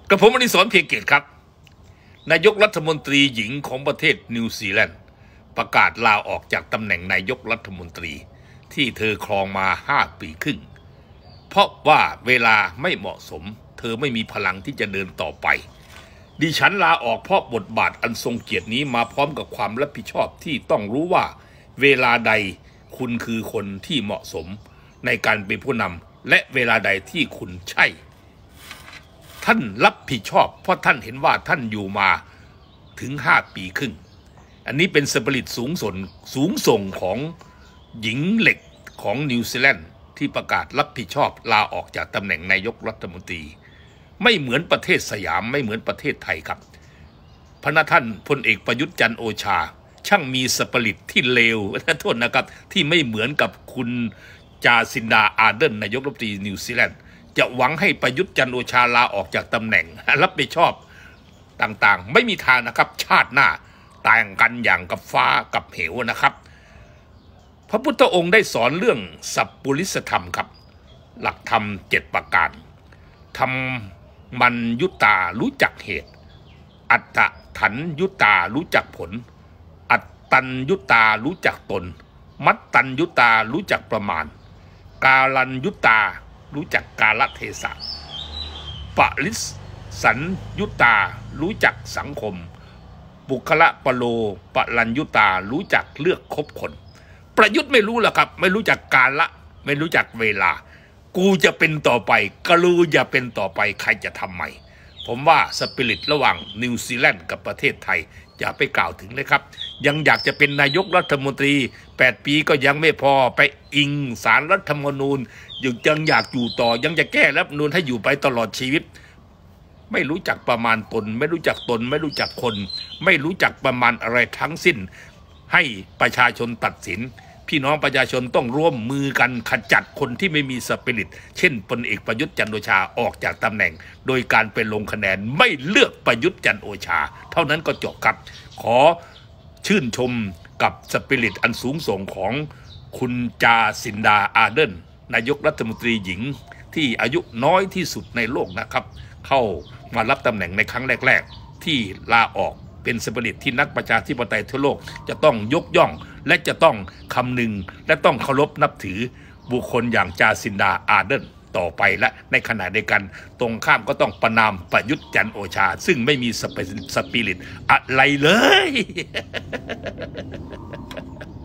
กระผมอดิศร เพียงเกตครับนายกรัฐมนตรีหญิงของประเทศนิวซีแลนด์ประกาศลาออกจากตำแหน่งนายกรัฐมนตรีที่เธอครองมา5 ปีครึ่งเพราะว่าเวลาไม่เหมาะสมเธอไม่มีพลังที่จะเดินต่อไปดิฉันลาออกเพราะบทบาทอันทรงเกียรตินี้มาพร้อมกับความรับผิดชอบที่ต้องรู้ว่าเวลาใดคุณคือคนที่เหมาะสมในการเป็นผู้นำและเวลาใดที่คุณใช่ท่านรับผิดชอบเพราะท่านเห็นว่าท่านอยู่มาถึง5 ปีครึ่งอันนี้เป็นสปิริตสูงส่งของหญิงเหล็กของนิวซีแลนด์ที่ประกาศรับผิดชอบลาออกจากตำแหน่งนายกรัฐมนตรีไม่เหมือนประเทศสยามไม่เหมือนประเทศไทยครับพระท่านพลเอกประยุทธ์จันทร์โอชาช่างมีสปิริตที่เลวโทษนะครับที่ไม่เหมือนกับคุณจาซินดาอาร์เดนนายกรัฐมนตรีนิวซีแลนด์จะหวังให้ประยุทธ์จันทร์โอชาลาออกจากตำแหน่งรับผิดชอบต่างๆไม่มีทางนะครับชาติหน้าต่างกันอย่างกับฟ้ากับเหวนะครับพระพุทธองค์ได้สอนเรื่องสัพพุริสธรรมครับหลักธรรม7 ประการธรรมัญยุตารู้จักเหตุอัตถถันยุตารู้จักผลอัตตัญยุตารู้จักตนมัตตัญยุตารู้จักประมาณกาลัญยุตารู้จักกาลเทศะปริสัญยุตารู้จักสังคมบุคละปโลปรัญยุตารู้จักเลือกคบคนประยุทธ์ไม่รู้หรอกครับไม่รู้จักกาละไม่รู้จักเวลากูจะเป็นต่อไปกลูจะเป็นต่อไปใครจะทำใหม่ผมว่าสปิริตระหว่างนิวซีแลนด์กับประเทศไทยอย่าไปกล่าวถึงเลยครับยังอยากจะเป็นนายกรัฐมนตรี8 ปีก็ยังไม่พอไปอิงศาลรัฐธรรมนูญยังอยากอยู่ต่อยังจะแก้รัฐธรรมนูญให้อยู่ไปตลอดชีวิตไม่รู้จักประมาณตนไม่รู้จักตนไม่รู้จักคนไม่รู้จักประมาณอะไรทั้งสิ้นให้ประชาชนตัดสินพี่น้องประชาชนต้องร่วมมือกันขจัดคนที่ไม่มีสปิริตเช่นพลเอกประยุทธ์จันทร์โอชาออกจากตำแหน่งโดยการไปลงคะแนนไม่เลือกประยุทธ์จันทร์โอชาเท่านั้นก็จบครับขอชื่นชมกับสปิริตอันสูงส่งของคุณจาซินดาอาร์เดนนายกรัฐมนตรีหญิงที่อายุน้อยที่สุดในโลกนะครับเข้ามารับตำแหน่งในครั้งแรกๆที่ลาออกเป็นสปิริตที่นักประชาธิปไตยทั่วโลกจะต้องยกย่องและจะต้องคำนึงและต้องเคารพนับถือบุคคลอย่างจาซินดาอาร์เดนต่อไปและในขณะเดียวกันตรงข้ามก็ต้องประณามประยุทธ์จันทร์โอชาซึ่งไม่มีสปิริตอะไรเลย